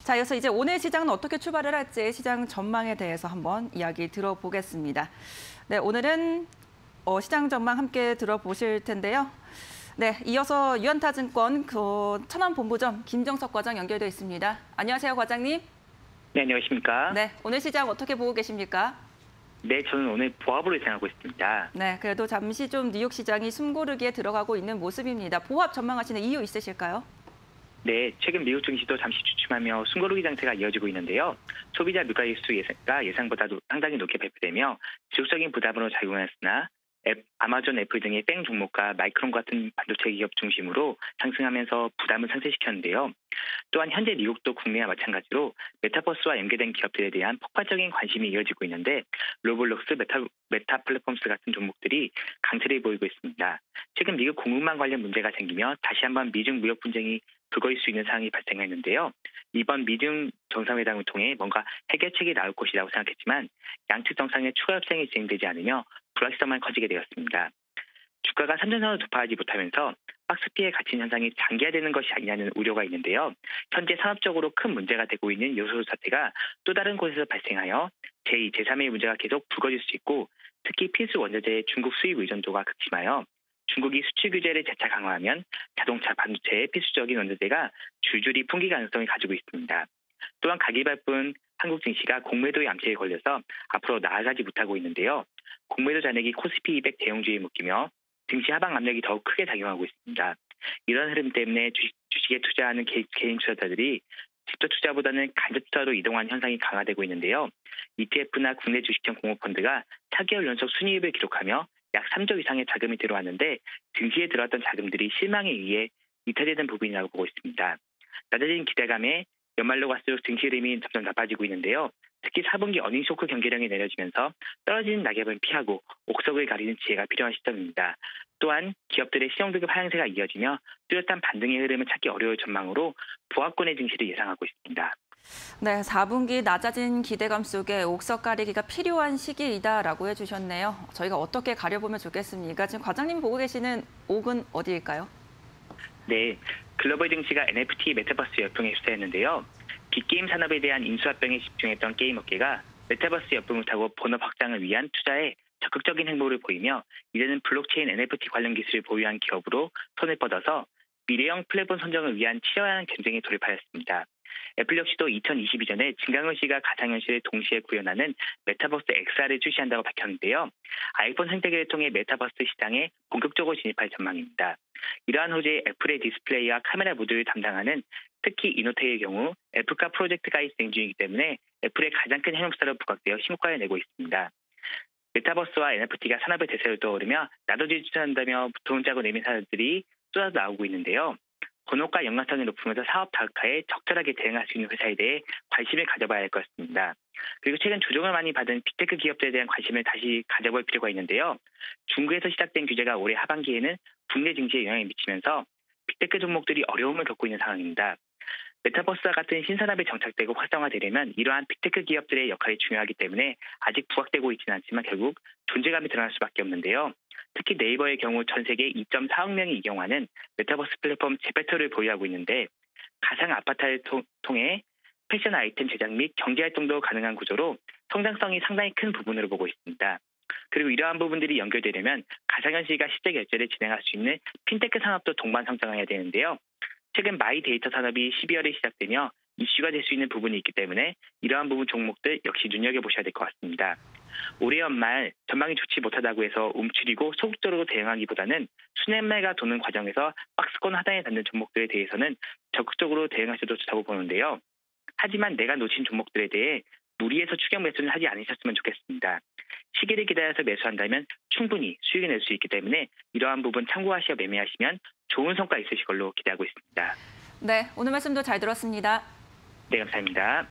자, 이어서 이제 오늘 시장은 어떻게 출발을 할지 시장 전망에 대해서 한번 이야기 들어보겠습니다. 네, 오늘은 시장 전망 함께 들어보실 텐데요. 네, 이어서 유한타증권 천안본부점 김정석 과장 연결돼 있습니다. 안녕하세요, 과장님. 네, 안녕하십니까? 네, 오늘 시장 어떻게 보고 계십니까? 네, 저는 오늘 보합으로 예상하고 있습니다. 네, 그래도 잠시 좀 뉴욕 시장이 숨고르기에 들어가고 있는 모습입니다. 보합 전망하시는 이유 있으실까요? 네, 최근 미국 증시도 잠시 주춤하며 숨고르기 상태가 이어지고 있는데요. 소비자 물가지수 예상가 예상보다도 상당히 높게 발표되며 지속적인 부담으로 작용했으나 아마존, 애플 등의 뺑 종목과 마이크론 같은 반도체 기업 중심으로 상승하면서 부담을 상쇄시켰는데요. 또한 현재 미국도 국내와 마찬가지로 메타버스와 연계된 기업들에 대한 폭발적인 관심이 이어지고 있는데 로블록스, 메타 플랫폼스 같은 종목들이 강세를 보이고 있습니다. 최근 미국 공급망 관련 문제가 생기며 다시 한번 미중 무역 분쟁이 불거질 수 있는 상황이 발생했는데요. 이번 미중 정상회담을 통해 뭔가 해결책이 나올 것이라고 생각했지만 양측 정상의 추가 협상이 진행되지 않으며 불확실성만 커지게 되었습니다. 주가가 3전선을 돌파하지 못하면서 박스피에 갇힌 현상이 장기화되는 것이 아니냐는 우려가 있는데요. 현재 산업적으로 큰 문제가 되고 있는 요소 사태가 또 다른 곳에서 발생하여 제2, 제3의 문제가 계속 불거질 수 있고 특히 필수 원자재의 중국 수입 의존도가 극심하여 중국이 수출 규제를 재차 강화하면 자동차, 반도체의 필수적인 원자재가 줄줄이 풍기 가능성을 가지고 있습니다. 또한 가기 바쁜 한국 증시가 공매도의 암시에 걸려서 앞으로 나아가지 못하고 있는데요. 공매도 잔액이 코스피 200 대형주에 묶이며 증시 하방 압력이 더욱 크게 작용하고 있습니다. 이런 흐름 때문에 주식에 투자하는 개인 투자자들이 직접 투자보다는 간접 투자로 이동하는 현상이 강화되고 있는데요. ETF나 국내 주식형 공모펀드가 4개월 연속 순이익을 기록하며 약 3조 이상의 자금이 들어왔는데 증시에 들어왔던 자금들이 실망에 의해 이탈되는 부분이라고 보고 있습니다. 낮아진 기대감에 연말로 갈수록 증시 흐름이 점점 나빠지고 있는데요. 특히 4분기 어닝 쇼크 경계령이 내려지면서 떨어지는 낙엽을 피하고 옥석을 가리는 지혜가 필요한 시점입니다. 또한 기업들의 신용등급 하향세가 이어지며 뚜렷한 반등의 흐름을 찾기 어려울 전망으로 보합권의 증시를 예상하고 있습니다. 네, 4분기 낮아진 기대감 속에 옥석 가리기가 필요한 시기이다라고 해주셨네요. 저희가 어떻게 가려보면 좋겠습니까? 지금 과장님이 보고 계시는 옥은 어디일까요? 네, 글로벌 증시가 NFT 메타버스 열풍에 휩싸였는데요. 빅게임 산업에 대한 인수합병에 집중했던 게임 업계가 메타버스 열풍을 타고 본업 확장을 위한 투자에 적극적인 행보를 보이며 이제는 블록체인 NFT 관련 기술을 보유한 기업으로 손을 뻗어서 미래형 플랫폼 선정을 위한 치열한 경쟁에 돌입하였습니다. 애플 역시도 2022년에 진강현 씨가 가상현실을 동시에 구현하는 메타버스 XR을 출시한다고 밝혔는데요. 아이폰 생태계를 통해 메타버스 시장에 본격적으로 진입할 전망입니다. 이러한 호재에 애플의 디스플레이와 카메라 모듈을 담당하는 특히 이노텍의 경우 애플카 프로젝트가 진행 중이기 때문에 애플의 가장 큰 현역사로 부각되어 신고가를 내고 있습니다. 메타버스와 NFT가 산업의 대세를 떠오르며 나도 추천한다며 돈 짜고 내민 사람들이 쏟아져 나오고 있는데요. 본업과 연관성이 높으면서 사업 다각화에 적절하게 대응할 수 있는 회사에 대해 관심을 가져봐야 할 것 같습니다. 그리고 최근 조정을 많이 받은 빅테크 기업들에 대한 관심을 다시 가져볼 필요가 있는데요. 중국에서 시작된 규제가 올해 하반기에는 국내 증시에 영향을 미치면서 빅테크 종목들이 어려움을 겪고 있는 상황입니다. 메타버스와 같은 신산업이 정착되고 활성화되려면 이러한 빅테크 기업들의 역할이 중요하기 때문에 아직 부각되고 있지는 않지만 결국 존재감이 드러날 수밖에 없는데요. 특히 네이버의 경우 전 세계 2.4억 명이 이용하는 메타버스 플랫폼 제페토를 보유하고 있는데 가상 아바타를 통해 패션 아이템 제작 및 경제활동도 가능한 구조로 성장성이 상당히 큰 부분으로 보고 있습니다. 그리고 이러한 부분들이 연결되려면 가상현실과 실제 결제를 진행할 수 있는 핀테크 산업도 동반 성장해야 되는데요. 최근 마이 데이터 산업이 12월에 시작되며 이슈가 될 수 있는 부분이 있기 때문에 이러한 부분 종목들 역시 눈여겨보셔야 될 것 같습니다. 올해 연말 전망이 좋지 못하다고 해서 움츠리고 소극적으로 대응하기보다는 수년매가 도는 과정에서 박스권 하단에 닿는 종목들에 대해서는 적극적으로 대응하셔도 좋다고 보는데요. 하지만 내가 놓친 종목들에 대해 무리해서 추격 매수는 하지 않으셨으면 좋겠습니다. 시기를 기다려서 매수한다면 충분히 수익을 낼 수 있기 때문에 이러한 부분 참고하시어 매매하시면 좋은 성과 있으실 걸로 기대하고 있습니다. 네, 오늘 말씀도 잘 들었습니다. 네, 감사합니다.